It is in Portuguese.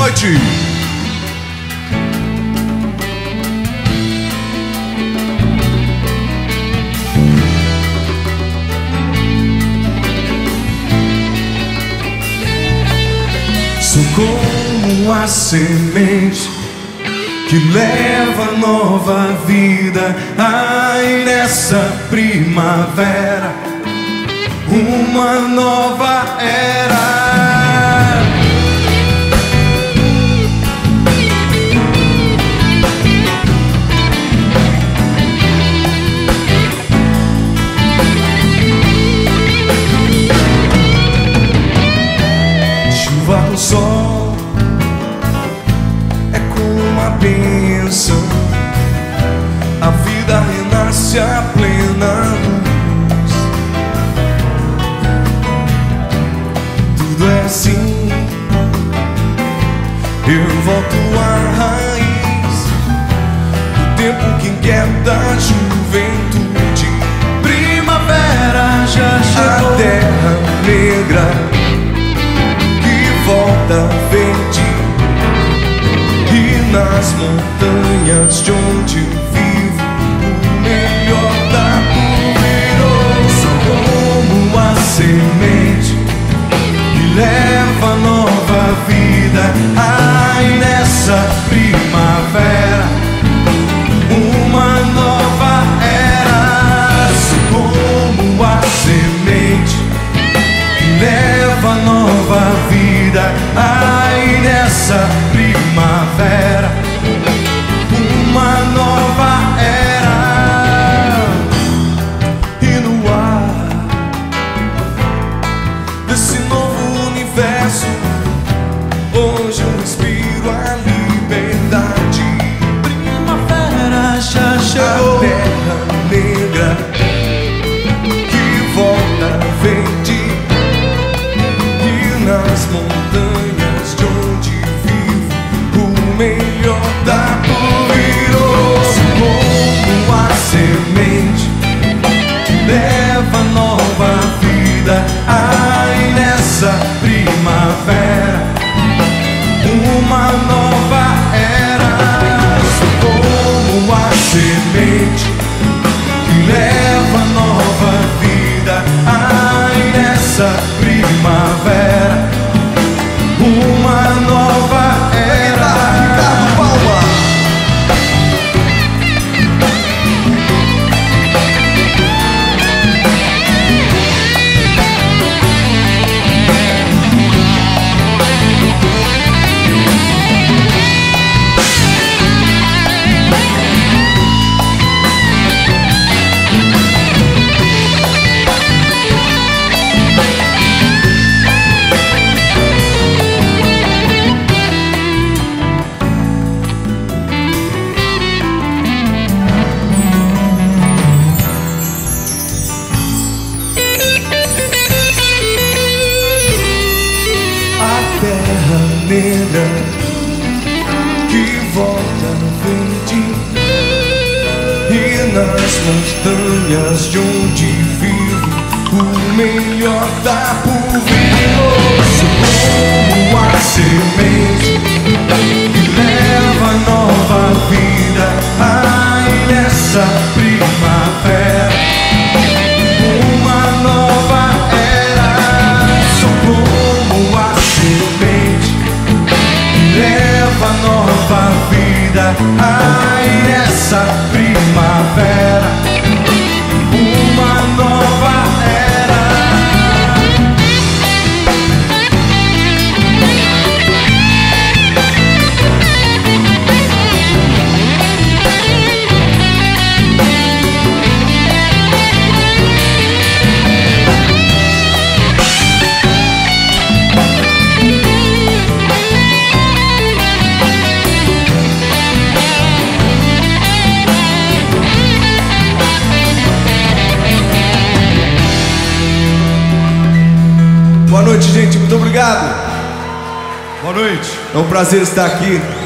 noite. Sou como a semente que leva nova vida. Ai, nessa primavera, uma nova era. Chuva no sol é como uma bênção. A vida renasce a plena luz. Tudo é assim. Eu volto à raiz do tempo que inquieta a juventude. Primavera já chegou. A terra negra volta verde, e nas montanhas de onde vivo, o melhor da poeira. Sou como a semente que leva nova vida. Ai, nessa primavera, uma nova era. Sou como a semente que leva nova vida. Ai, nessa primavera, uma nova era. E no ar desse novo universo, hoje eu respiro a liberdade. Primavera já chegou. A terra negra que volta verde, nas montanhas de onde vivo, o melhor da poerosa. Como a semente que leva nova vida. Ai, nessa primavera, uma nova era. Sou como a semente que leva nova vida. Ai, nessa primavera, uma nova era. Ricardo Palma. Terra negra que volta verde, e nas montanhas de onde vivo, o melhor da poeira. Sou como a semente que leva nova vida. Ai, nessa primavera, uma nova era. Sou como a semente que leva nova vida. Ai, nessa primavera, uma nova era. Boa noite, gente. Muito obrigado. Boa noite. É um prazer estar aqui.